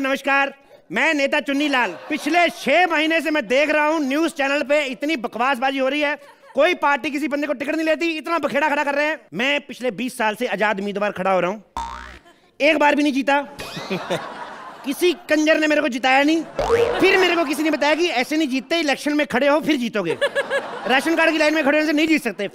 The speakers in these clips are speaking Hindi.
नमस्कार। मैं नेता चुन्नीलाल। पिछले 6 महीने से मैं देख रहा हूँ न्यूज चैनल पे इतनी बकवासबाजी हो रही है, कोई पार्टी किसी बंदे को टिकट नहीं लेती, इतना बखेड़ा खड़ा कर रहे हैं। मैं पिछले 20 साल से आजाद उम्मीदवार खड़ा हो रहा हूँ, एक बार भी नहीं जीता। किसी कंजर ने मेरे को जिताया नहीं। फिर मेरे को किसी ने बताया कि ऐसे नहीं जीतते, इलेक्शन में खड़े हो फिर जीतोगे, राशन कार्ड की लाइन में खड़े होने से नहीं जीत सकते।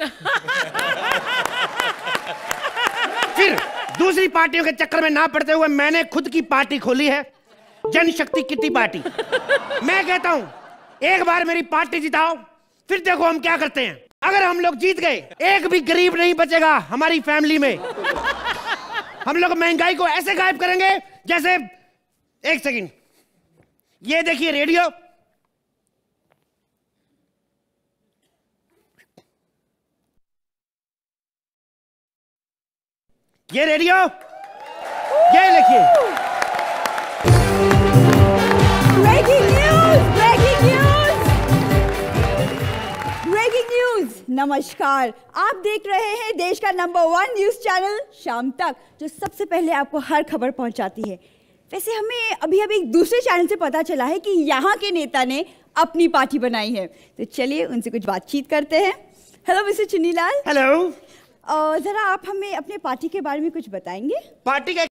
फिर दूसरी पार्टियों के चक्कर में ना पड़ते हुए मैंने खुद की पार्टी खोली है, जनशक्ति किटी पार्टी। मैं कहता हूं एक बार मेरी पार्टी जिताओ, फिर देखो हम क्या करते हैं। अगर हम लोग जीत गए, एक भी गरीब नहीं बचेगा हमारी फैमिली में। हम लोग महंगाई को ऐसे गायब करेंगे जैसे, एक सेकंड, ये देखिए रेडियो, ये रेडियो, ये देखिए। Breaking news, breaking news, breaking news. नमस्कार, आप देख रहे हैं देश का नंबर 1 न्यूज चैनल शाम तक, जो सबसे पहले आपको हर खबर पहुंचाती है। वैसे हमें अभी अभी एक दूसरे चैनल से पता चला है कि यहाँ के नेता ने अपनी पार्टी बनाई है, तो चलिए उनसे कुछ बातचीत करते हैं। Hello mister Chunnilal. हेलो। जरा आप हमें अपने पार्टी के बारे में कुछ बताएंगे? पार्टी का